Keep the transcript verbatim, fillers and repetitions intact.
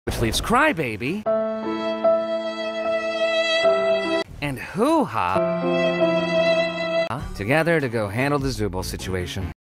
which leaves Crybaby and Hoo-Ha together to go handle the Zooble situation.